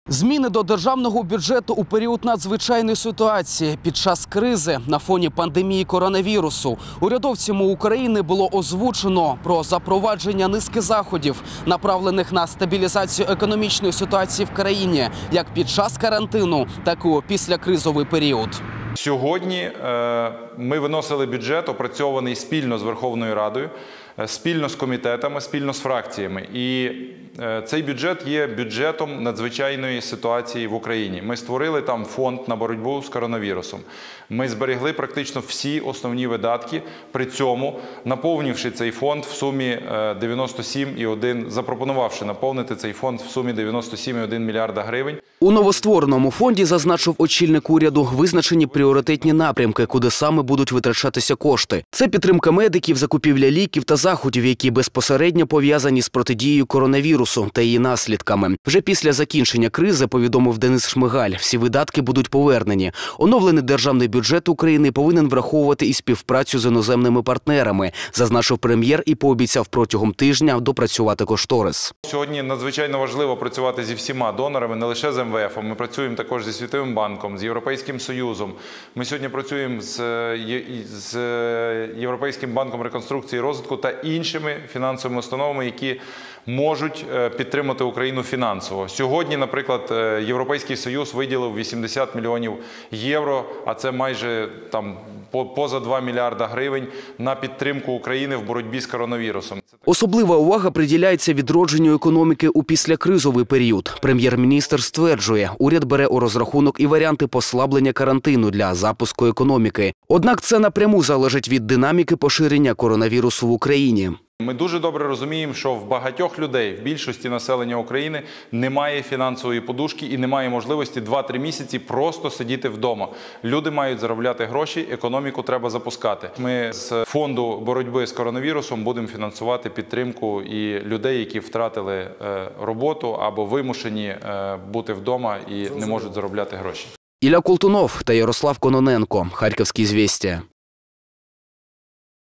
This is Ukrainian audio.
Зміни до державного бюджету у період надзвичайної ситуації під час кризи на фоні пандемії коронавірусу. Урядовцями України було озвучено про запровадження низки заходів, направлених на стабілізацію економічної ситуації в країні, як під час карантину, так і у післякризовий період. Сьогодні ми виносили бюджет, опрацьований спільно з Верховною Радою, спільно з комітетами, спільно з фракціями. І цей бюджет є бюджетом надзвичайної ситуації в Україні. Ми створили там фонд на боротьбу з коронавірусом. Ми зберегли практично всі основні видатки, при цьому наповнивши цей фонд в сумі 97,1, запропонувавши наповнити цей фонд в сумі 97,1 мільярда гривень. У новоствореному фонді, зазначив очільник уряду, визначені пріоритетні напрямки, куди саме будуть витрачатися кошти. Це підтримка медиків, закупівля ліків та заходів, які безпосередньо пов'язані з протидією коронавірусу та її наслідками. Вже після закінчення кризи, повідомив Денис Шмигаль, всі видатки будуть повернені. Оновлений державний бюджет України повинен враховувати і співпрацю з іноземними партнерами, зазначив прем'єр і пообіцяв протягом тижня допрацювати кошторис. Сьогодні надзвичайно важливо працювати зі всіма донорами, не лише з МВФ, ми працюємо також зі Світовим банком, з Європейським Союзом. Ми сьогодні працюємо з Європейським банком реконструкції і розвитку та іншими фінансовими установами, які можуть підтримати Україну фінансово. Сьогодні, наприклад, Європейський Союз виділив 80 мільйонів євро, а це майже поза 2 мільярда гривень на підтримку України в боротьбі з коронавірусом. Особлива увага приділяється відродженню економіки у післякризовий період. Прем'єр-міністр стверджує, уряд бере у розрахунок і варіанти послаблення карантину для запуску економіки. Однак це напряму залежить від динаміки поширення коронавірусу в Україні. Ми дуже добре розуміємо, що в багатьох людей, в більшості населення України, немає фінансової подушки і немає можливості 2-3 місяці просто сидіти вдома. Люди мають заробляти гроші, економіку треба запускати. Ми з фонду боротьби з коронавірусом будемо фінансувати підтримку і людей, які втратили роботу або вимушені бути вдома і не можуть заробляти гроші. Ілля Колтунов та Ярослав Кононенко. Харківські звістя.